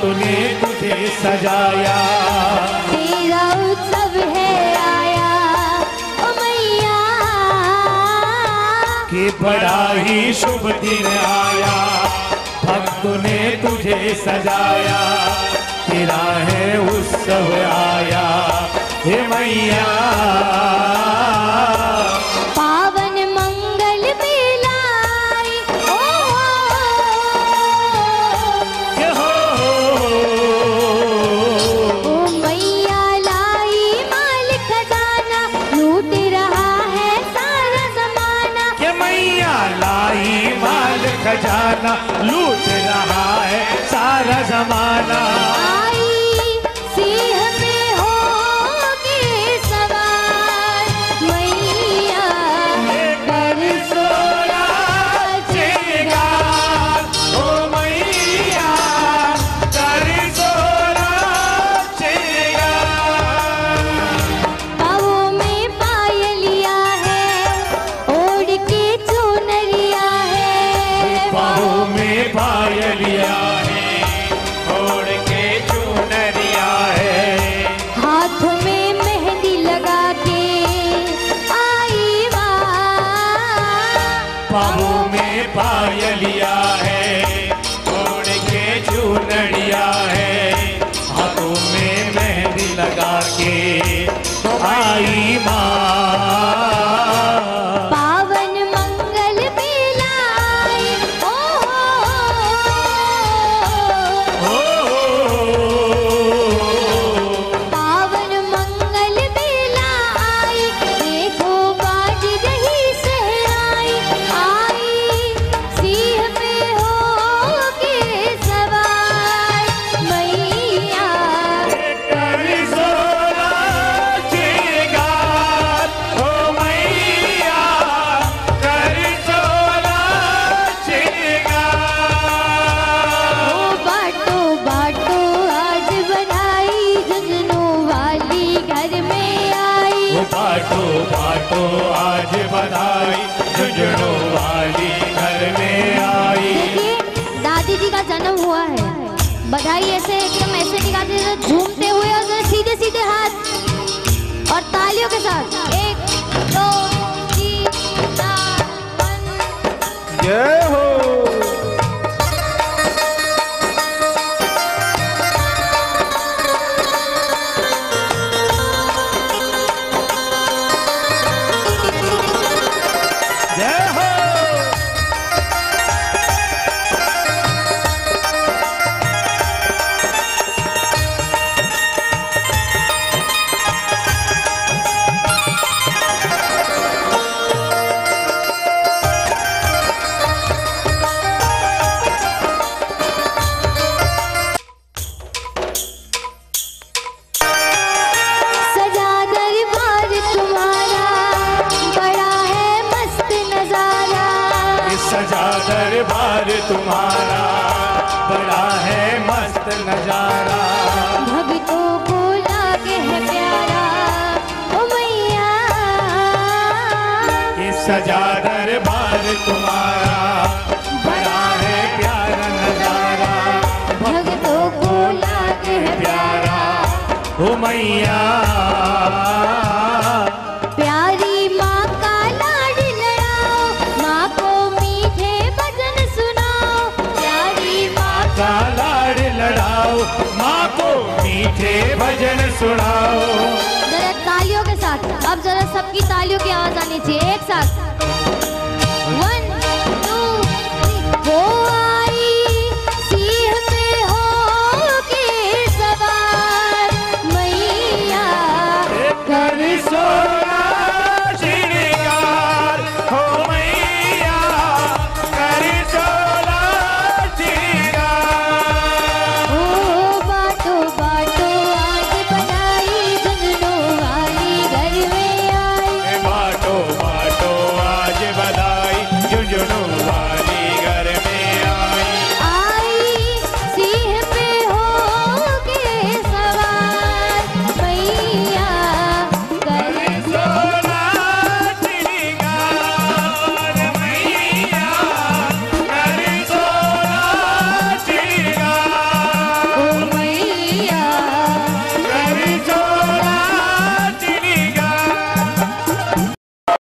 ने तुझे सजाया। तेरा उत्सव है आया ओ मैया, कि बड़ा ही शुभ दिन आया, भक्तों ने तुझे सजाया। तेरा है उत्सव आया हे मैया। पावन मंगल बेलाई ओ मैया लाई माल खजाना, लूट रहा है सारा जमाना। के मैया लाई माल खजाना, लूट रहा है सारा जमाना। पाँवों में पायलिया है, ओढ़ के चुनरिया है, हाथों में मेहंदी लगा के आई माँ। पावन मंगल बेलाई पावन मंगल बेलाई, देखो बाज रही सहनाई। आई सिंह पे होके सवार मैया, कर सोना चेगा ओ मैया, कर सोना चेगा। ओ बाटो बाटो आज बधाई, झुंझुनू वाली घर में आई। वो बाटो बाटो आज बधाई, झुंझुनू वाली घर में आई। देखिए दादी जी का जन्म हुआ है, बधाई ऐसे एकदम ऐसे निकालते हैं झूमते हुए और सीधे सीधे हाथ और तालियों के साथ। 1 2 3 4 5। जय हो। जय हो। सजा दरबार तुम्हारा, बड़ा है मस्त नजारा। सजा दरबार तुम्हारा, बड़ा है मस्त नजारा। भक्तों को लागे है प्यारा ओ मैया, सजा दरबार तुम्हारा, बड़ा है प्यारा नजारा। भक्तों को लागे है प्यारा ओ मैया। प्यारी माँ का लाड लड़ाओ, माँ को मीठे भजन सुनाओ। प्यारी माँ का लाड लड़ाओ, माँ को मीठे भजन सुनाओ। जरा तालियों के साथ, अब जरा सबकी तालियों की आवाज आनी चाहिए एक साथ।